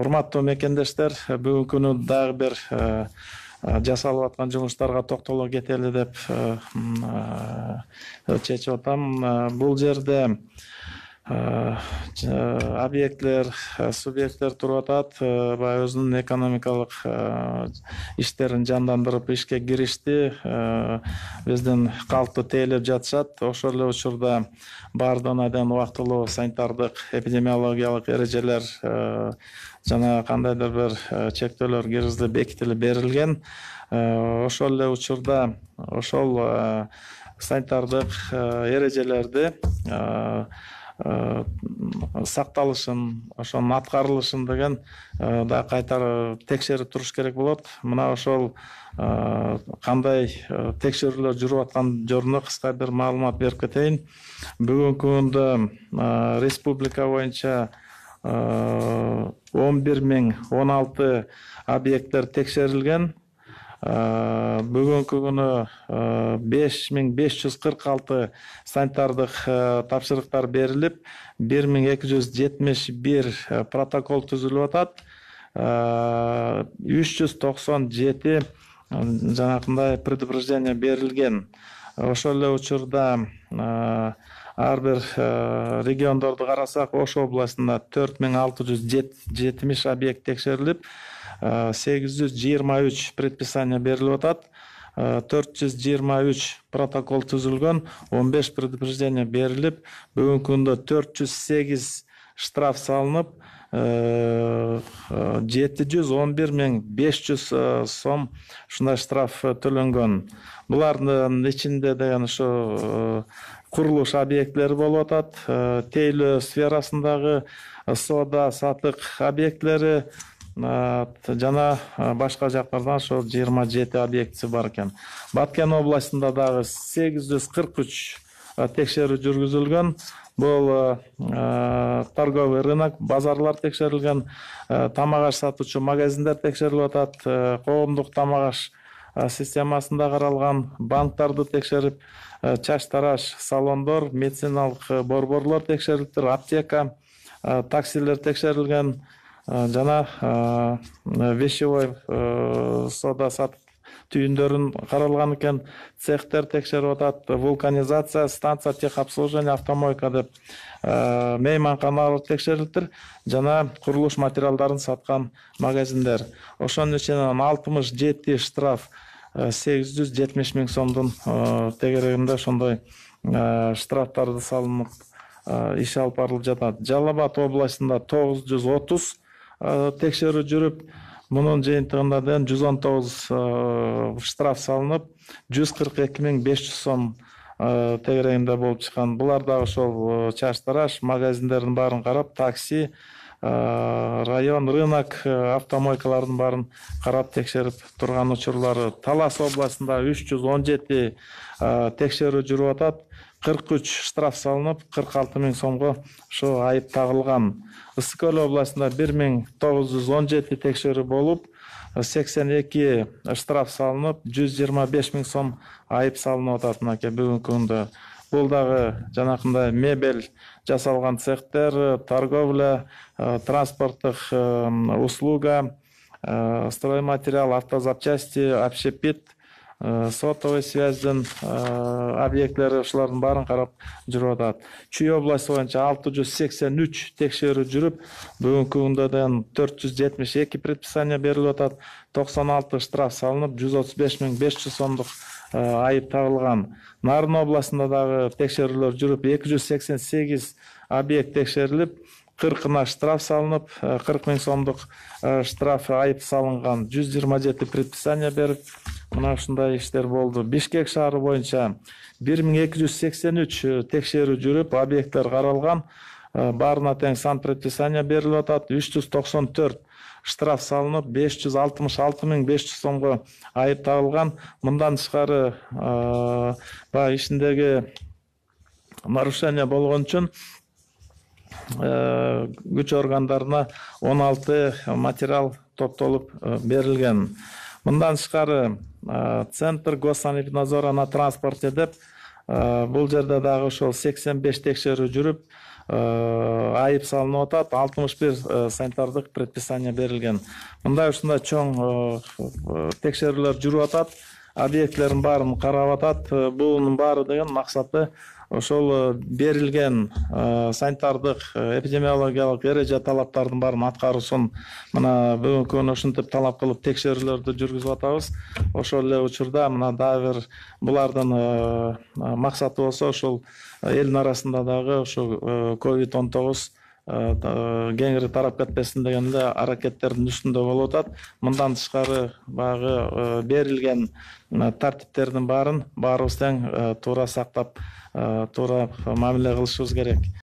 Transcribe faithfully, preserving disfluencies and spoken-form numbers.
Урматтуу мекендештер, бүгүнкү күнү дагы бир жасалып аткан жумуштарга токтоло кетели деп чечип атам. Бул жерде объектлер, субъекттер туруп атат, баягы өзүнүн экономикалык иштерин жандандырып ишке киришти, биздин калкты тейлеп жатышат. Ошол эле учурда баардыгына тең убактылуу санитардык эпидемиологиялык эрежелер жана кандайдыр бир чектөөлөр киргизилип бекитилип берилген. Ошол эле учурда ошол санитардык эрежелерди сакталышын, ошонун аткарылышын деген да кайтара текшерип туруш керек болот. Мына ошол кандай текшерүүлөр жүрүп аткан жөнүндө кыска бир маалымат берип кетейин. Бүгүнкү күндө республика боюнча он бир миң он алты объекттер текшерилген. Бүгүнкү күнү беш миң беш жүз кырк алты санитардык тапшырыктар берилип, бир миң эки жүз жетимиш бир протокол түзүлүп атат. үч жүз токсон жети жанакындай предупреждение берилген. Ошол эле учурда ар бир региондорду карасак, Ош областында төрт миң алты жүз жетимиш объект текшерилип, сегиз жүз жыйырма үч предписание берилип атат, төрт жүз жыйырма үч протокол түзүлгөн, он беш предупреждение берилип, бүгүнкү күндө төрт жүз сегиз штраф салынып, жети жүз он бир миң беш жүз сом ушундай штраф төлөнгөн. Булардын ичинде деген ушу курулуш объектлери болуп атат, тейлөө сферасындагы соода сатык объектлери жана башка жактардан ошо жыйырма жети объектиси бар экен. Баткен областында дагы сегиз жүз кырк үч текшерүү жүргүзүлгөн. Бул торговый рынок, базарлар текшерилген, тамак аш сатуучу магазиндер текшерилип атат, коомдук тамак аш системасында каралган банктарды текшерип, чач тараш салондор, медициналык борборлор текшерилиптир, аптека, таксилер текшерилген, жана вещевой соода сатып түйүндөрүн каралган экен. Цехтер текшерип атат, вулканизация, станция техобслуживания, автомойка деп мейманканалар текшерилиптир, жана курулуш материалдарын саткан магазиндер. Ошонун ичинен алтымыш жети штраф сегиз жүз жетимиш миң сомдун тегерегинде ошондой штрафтарды салынып иш алып барылып жатат. Жалал Абад областында тогуз жүз отуз текшерүү жүрүп, мунун жыйынтыгында ден жүз он тогуз штраф салынып, жүз кырк эки миң беш жүз сом тегерегинде болуп чыккан. Булар да ошол чач тараш магазиндердин баарын карап, такси, район, рынок, автомойкалардын баарын карап текшерип турган учурлары. Талас областында үч жүз он жети текшерүү жүрүп атат, кырк үч штраф салынып, кырк алты миң сомго ошо айып тагылган. Ысык Көл областында бир миң тогуз жүз он жети текшерүү болуп, сексен эки штраф салынып, жүз жыйырма беш миң сом айып салынып атат мынакей бүгүнкү күндө. Бул дагы жанакындай мебель жасалган цехтер, торговля, транспорттук услуга, стройматериал, автозапчасти, общепит, сотовый связьдин объектлери, ушулардын баарын карап жүрүп атат. Чүй областы боюнча алты жүз сексен үч текшерүү жүрүп, бүгүнкү күндө ден төрт жүз жетимиш эки предписание берилип атат, токсон алты штраф салынып, жүз отуз беш миң беш жүз сомдук айып тагылган. Нарын областында дагы текшерүүлөр жүрүп, эки жүз сексен сегиз объект текшерилип, кыркына штраф салынып, кырк миң сомдук штраф айып салынган, жүз жыйырма жети предписание берип, мына ушундай иштер болду. Бишкек шаары боюнча бир миң эки жүз сексен үч текшерүү жүрүп, объекттер каралган, баарына тең сан предписание берилип атат, үч жүз токсон төрт штраф салынып, беш жүз алтымыш алты миң беш жүз сомго айып тагылган. Мындан тышкары баягы ишиндеги нарушение болгон үчүн күч органдарына он алты материал топтолуп берилген. Мындан тышкары Центр госсанэпиднадзора на транспорте деп Бул жерде дагы ошол сексен беш текшерүү жүрүп, айып салынып атат, алтымыш бир санитардык предписание берилген. Мындай ушундай чоң текшерүүлөр жүрүп атат, объектилердин баарын карап атат. Бунун баары деген максаты ошол берилген санитардык эпидемиологиялык эреже талаптардын баарын аткаруусун мына бүгүнкү күнү ушинтип талап кылып текшерүүлөрдү жүргүзүп атабыз. Ошол эле учурда мына дагы бир булардын максаты болсо ушул элдин арасында дагы ушу ковид он тогуз кеңири тарап кетпесин деген эле аракеттердин үстүндө болуп атат. Мындан тышкары баягы берилген тартиптердин баарын баарыбыз тең туура сактап, туура мамиле кылышыбыз керек.